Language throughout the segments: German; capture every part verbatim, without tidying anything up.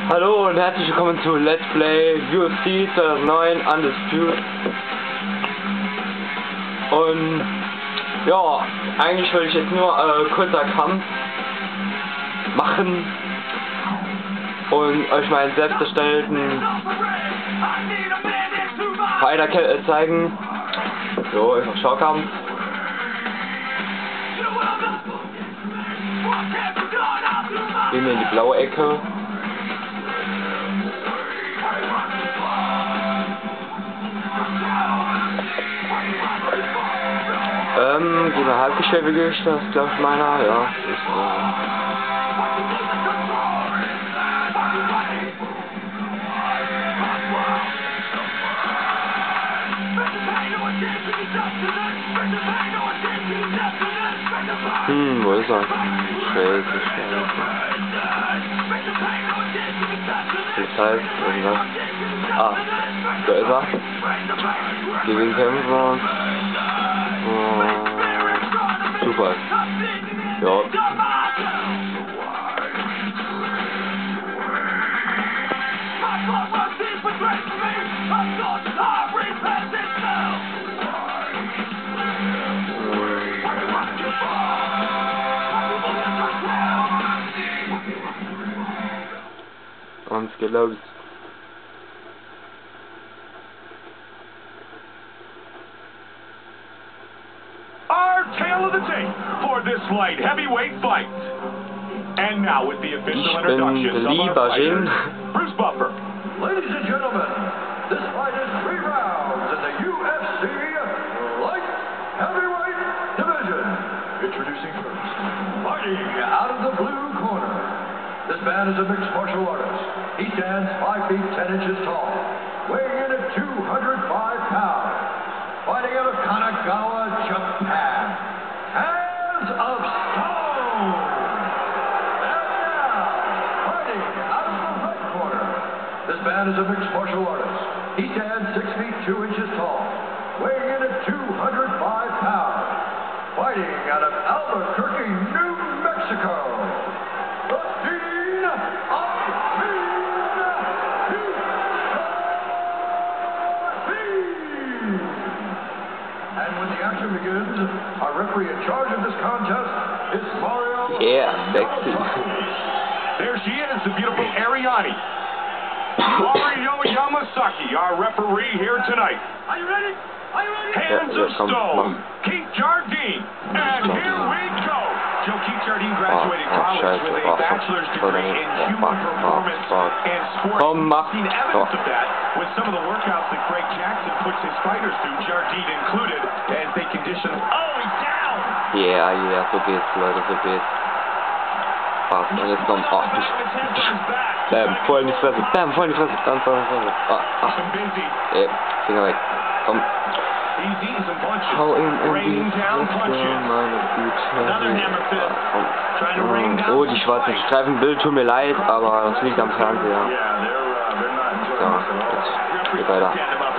Hallo und herzlich willkommen zu Let's Play U F C zweitausendneun Undisputed. Und ja, eigentlich wollte ich jetzt nur äh, kurzer Kampf machen und euch meinen selbst erstellten Fighter äh, zeigen. So, einfach Schaukampf. Gehen wir in die blaue Ecke. Ähm, gehen wir Halbgeschwindigkeit, das ist glaube ich meiner, ja. Ist, äh Hm, wo ist er? Scheiße, scheiße. Das heißt, irgendwas. Ah, da ist er. Gegen kämpfen. Oh, super. Ja. Und es geht los. Our tale of the tape for this light heavyweight fight. And now with the official introductions of our fighters, Bruce Buffer. Ladies and gentlemen, this fight is three rounds in the U F C light heavyweight division. Introducing first, fighting out of the blue corner. This man is a mixed martial artist. He stands five feet ten inches tall, weighing in at two hundred five pounds. Fighting out of Kanagawa, Japan. Hands of Stone. And now, fighting out of the red corner. This man is a mixed martial artist. He stands six feet two inches tall, weighing in at two hundred five pounds. Fighting out of Albuquerque, New Mexico. The Dean of And when the action begins, our referee in charge of this contest is Mario. Yeah, sexy. There she is, the beautiful Ariani. Mario Yamasaki, our referee here tonight. Are you ready? Are you ready? Hands Yeah, of yeah, come, Stone, come. Keith Jardine. And here we go. Joe Keith Jardine graduated Oh, oh, college scheiße. with a Oh, bachelor's fuck. degree in Oh, human fuck. performance Oh, fuck. and sports. Komm, mach. Seen evidence of that with some of the workouts that Greg Jackson puts his fighters through, Jardine included, as they condition them. Oh, he's down! Yeah, yeah, so geht's, Leute, so geht's. Passt, und jetzt kommt, oh, bam, voll in die Fresse, bam, voll in die Fresse, bam, voll in die Fresse. Ah, ah. Ey, Finger weg, komm. Hau ihm in die Fresse, meine Güte. Ah, oh, die schwarzen Streifen, Bild, tut mir leid, aber das liegt am Fernseher. So, jetzt geht weiter.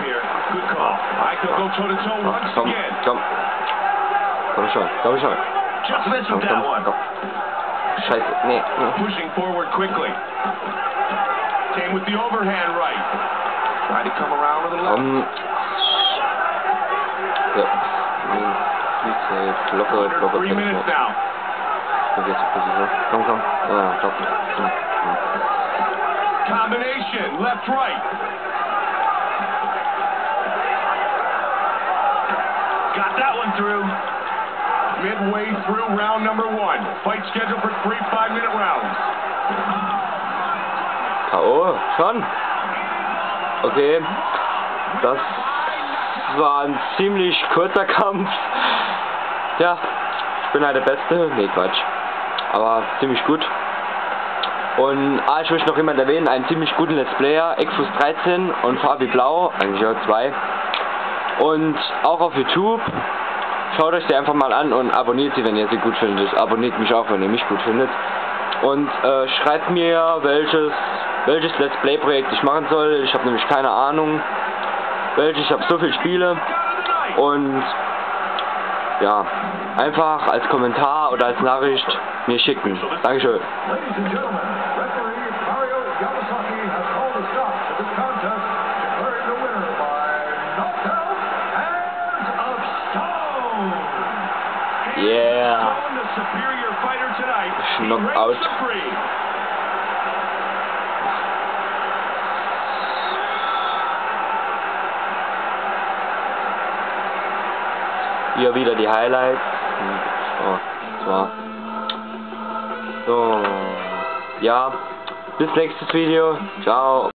Ach, komm, komm. Komm schon, komm schon. Komm, komm, komm. Scheiße, nee, nee. Pushing forward quickly. Came with the overhand right. Tried to come around with a left. Komm. Ja. Nee, jetzt locker, locker. Three minutes now. Vergiss die Position. Komm, komm. Ja, stopp. Hm, hm. Combination, left, right. Got that one through. Midway through round number one. Fight scheduled for three five-minute rounds. K O schon? Okay. Das war ein ziemlich kurzer Kampf. Ja, ich bin halt der Beste. Nee, Quatsch. Aber ziemlich gut. Und ah, ich möchte noch jemand erwähnen, einen ziemlich guten Let's Player, Exfus dreizehn und Fabi Blau, eigentlich auch zwei. Und auch auf YouTube. Schaut euch die einfach mal an und abonniert sie, wenn ihr sie gut findet. Abonniert mich auch, wenn ihr mich gut findet. Und äh, schreibt mir, welches, welches Let's Play Projekt ich machen soll. Ich habe nämlich keine Ahnung, welches. Ich habe so viele Spiele. Und ja, einfach als Kommentar oder als Nachricht mir schicken. Dankeschön. Ladies and gentlemen, referee Mario Yamasaki. Yeah. Knockout. Hier wieder die Highlights. Oh, das war. So. Ja. Bis nächstes Video. Ciao.